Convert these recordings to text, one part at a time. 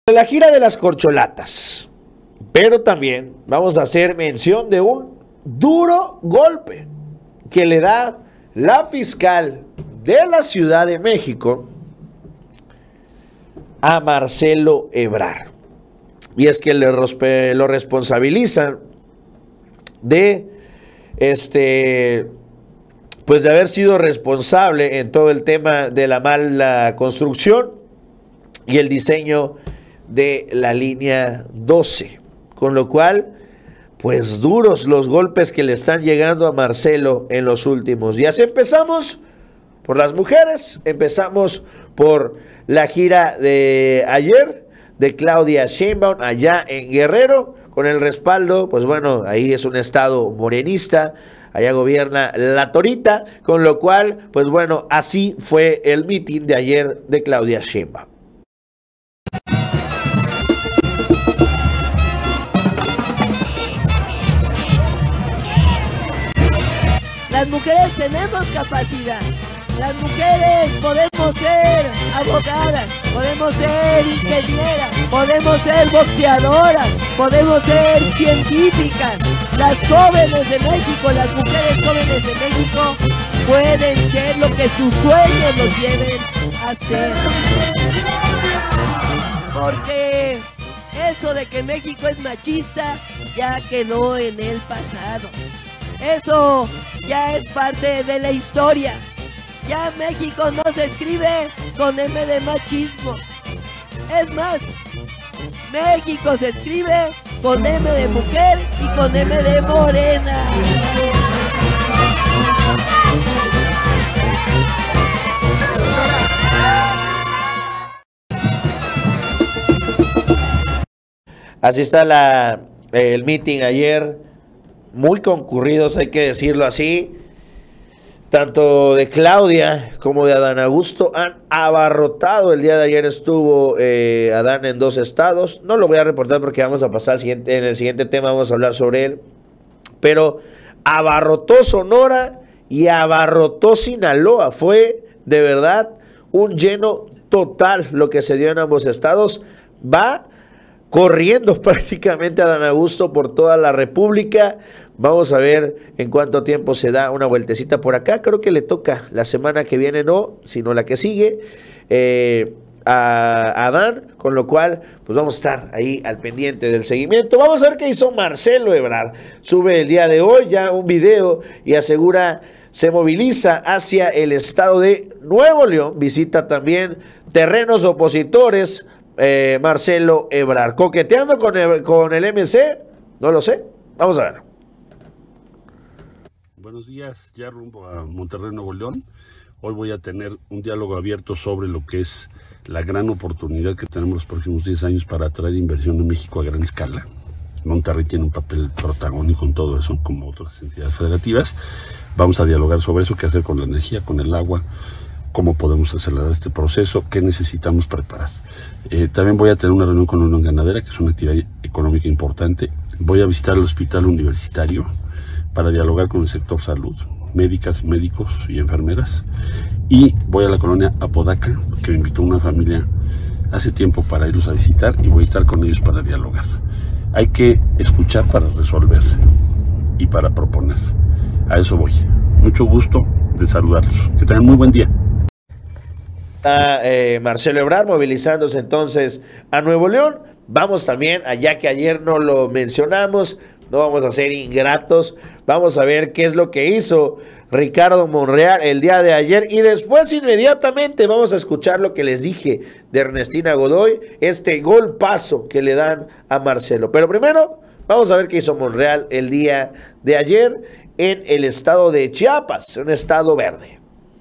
La gira de las corcholatas, pero también vamos a hacer mención de un duro golpe que le da la fiscal de la Ciudad de México a Marcelo Ebrard. Y es que lo responsabilizan de pues de haber sido responsable en todo el tema de la mala construcción y el diseño de la línea 12, con lo cual pues duros los golpes que le están llegando a Marcelo en los últimos días. Empezamos por las mujeres, empezamos por la gira de ayer de Claudia Sheinbaum allá en Guerrero, con el respaldo, pues bueno, ahí es un estado morenista, allá gobierna la Torita, con lo cual, pues bueno, así fue el mitin de ayer de Claudia Sheinbaum. Las mujeres tenemos capacidad. Las mujeres podemos ser abogadas, podemos ser ingenieras, podemos ser boxeadoras, podemos ser científicas. Las jóvenes de México, las mujeres jóvenes de México pueden ser lo que sus sueños los lleven a ser. Porque eso de que México es machista ya quedó en el pasado. Eso ya es parte de la historia. Ya México no se escribe con M de machismo. Es más, México se escribe con M de mujer y con M de morena. Así está el meeting ayer, muy concurridos, hay que decirlo así. Tanto de Claudia como de Adán Augusto han abarrotado. El día de ayer estuvo Adán en 2 estados. No lo voy a reportar porque vamos a pasar en el siguiente tema, vamos a hablar sobre él. Pero abarrotó Sonora y abarrotó Sinaloa. Fue de verdad un lleno total lo que se dio en ambos estados. Va corriendo prácticamente Adán Augusto por toda la República. Vamos a ver en cuánto tiempo se da una vueltecita por acá. Creo que le toca la semana que viene, no, sino la que sigue a Adán, con lo cual pues vamos a estar ahí al pendiente del seguimiento. Vamos a ver qué hizo Marcelo Ebrard. Sube el día de hoy ya un video y asegura se moviliza hacia el estado de Nuevo León. Visita también terrenos opositores. Marcelo Ebrard, coqueteando con el MC, no lo sé, vamos a ver. Buenos días, ya rumbo a Monterrey, Nuevo León. Hoy voy a tener un diálogo abierto sobre lo que es la gran oportunidad que tenemos los próximos 10 años para atraer inversión en México a gran escala. Monterrey tiene un papel protagónico en todo eso, como otras entidades federativas. Vamos a dialogar sobre eso, qué hacer con la energía, con el agua, cómo podemos acelerar este proceso, qué necesitamos preparar. También voy a tener una reunión con la Unión Ganadera, que es una actividad económica importante. Voy a visitar el hospital universitario para dialogar con el sector salud, médicas, médicos y enfermeras. Y voy a la colonia Apodaca, que me invitó una familia hace tiempo para irlos a visitar, y voy a estar con ellos para dialogar. Hay que escuchar para resolver y para proponer. A eso voy. Mucho gusto de saludarlos. Que tengan muy buen día. Marcelo Ebrard movilizándose entonces a Nuevo León. Vamos también, allá que ayer no lo mencionamos, no vamos a ser ingratos, vamos a ver qué es lo que hizo Ricardo Monreal el día de ayer y después inmediatamente vamos a escuchar lo que les dije de Ernestina Godoy, este golpazo que le dan a Marcelo. Pero primero vamos a ver qué hizo Monreal el día de ayer en el estado de Chiapas, un estado verde.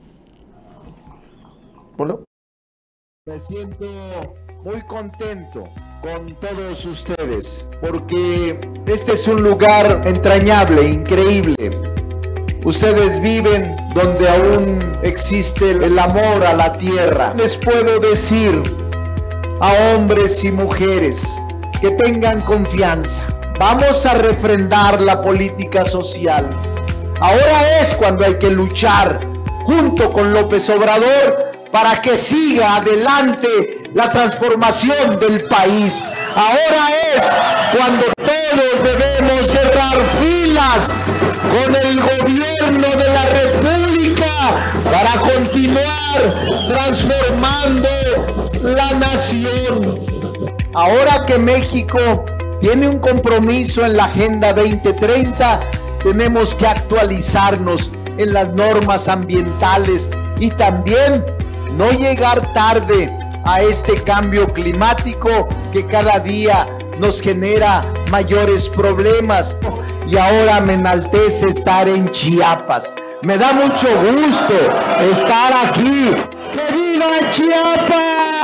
Bueno. Me siento muy contento con todos ustedes porque este es un lugar entrañable, increíble. Ustedes viven donde aún existe el amor a la tierra. Les puedo decir a hombres y mujeres que tengan confianza. Vamos a refrendar la política social. Ahora es cuando hay que luchar junto con López Obrador para que siga adelante la transformación del país. Ahora es cuando todos debemos cerrar filas con el gobierno de la República para continuar transformando la nación. Ahora que México tiene un compromiso en la Agenda 2030, tenemos que actualizarnos en las normas ambientales y también no llegar tarde a este cambio climático que cada día nos genera mayores problemas. Y ahora me enaltece estar en Chiapas. Me da mucho gusto estar aquí. ¡Que viva Chiapas!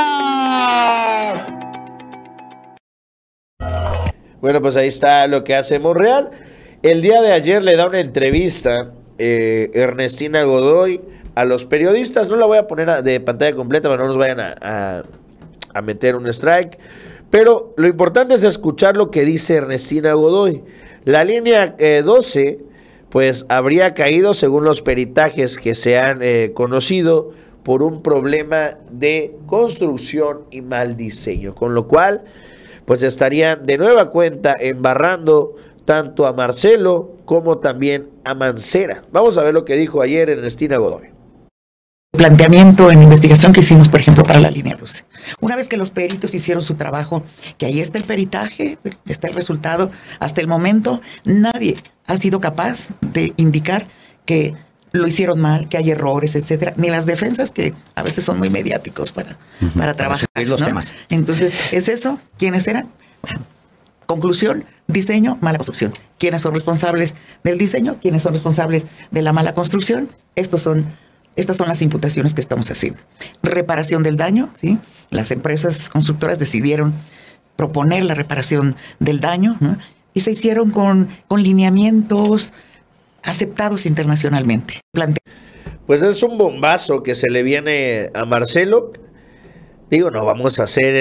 Bueno, pues ahí está lo que hace Monreal. El día de ayer le da una entrevista Ernestina Godoy a los periodistas. No la voy a poner de pantalla completa para no nos vayan a meter un strike. Pero lo importante es escuchar lo que dice Ernestina Godoy. La línea 12 pues habría caído según los peritajes que se han conocido por un problema de construcción y mal diseño. Con lo cual pues estarían de nueva cuenta embarrando tanto a Marcelo como también a Mancera. Vamos a ver lo que dijo ayer Ernestina Godoy. Planteamiento en investigación que hicimos, por ejemplo, para la línea 12. Una vez que los peritos hicieron su trabajo, que ahí está el peritaje, está el resultado, hasta el momento nadie ha sido capaz de indicar que lo hicieron mal, que hay errores, etcétera, ni las defensas que a veces son muy mediáticos para trabajar, para los ¿no? temas. Entonces, ¿es eso? ¿Quiénes eran? Conclusión, diseño, mala construcción. ¿Quiénes son responsables del diseño? ¿Quiénes son responsables de la mala construcción? Estas son las imputaciones que estamos haciendo. Reparación del daño, ¿sí? Las empresas constructoras decidieron proponer la reparación del daño, ¿no? Y se hicieron con lineamientos aceptados internacionalmente. Pues es un bombazo que se le viene a Marcelo. Digo, no vamos a hacer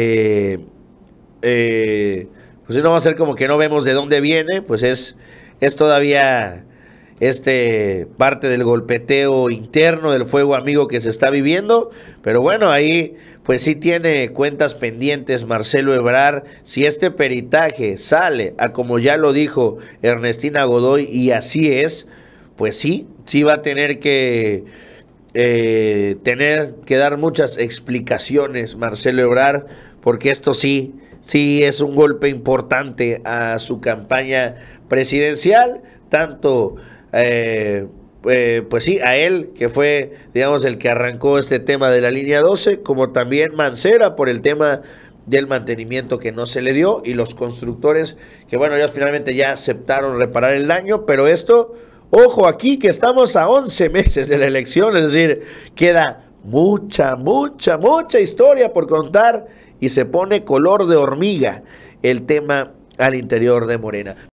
pues no vamos a hacer como que no vemos de dónde viene, pues es todavía parte del golpeteo interno, del fuego amigo que se está viviendo, pero bueno, ahí pues sí tiene cuentas pendientes Marcelo Ebrard. Si este peritaje sale a como ya lo dijo Ernestina Godoy y así es, pues sí va a tener que dar muchas explicaciones Marcelo Ebrard, porque esto sí es un golpe importante a su campaña presidencial, tanto pues sí, a él, que fue, digamos, el que arrancó este tema de la línea 12, como también Mancera por el tema del mantenimiento que no se le dio, y los constructores que, bueno, ellos finalmente ya aceptaron reparar el daño, pero esto, ojo aquí, que estamos a 11 meses de la elección, es decir, queda mucha historia por contar, y se pone color de hormiga el tema al interior de Morena.